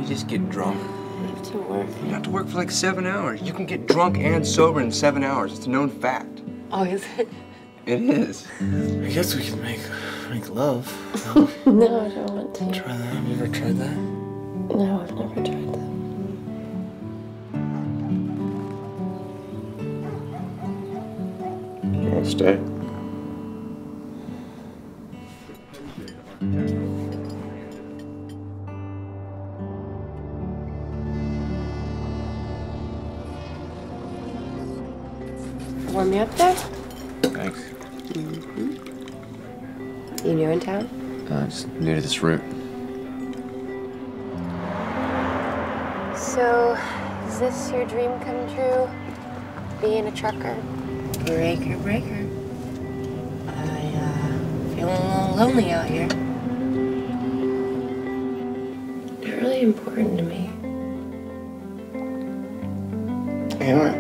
just get drunk. I have to work. You have to work for like 7 hours. You can get drunk and sober in 7 hours. It's a known fact. Oh, is it? It is. I guess we can make love. No, I don't want to. Try that. Have you ever tried that? No, I've never tried that. You want to stay? Warm me up there? Thanks. You new in town? Just new to this route. So, is this your dream come true? Being a trucker? Breaker. Feeling a little lonely out here. You're really important to me. You know what?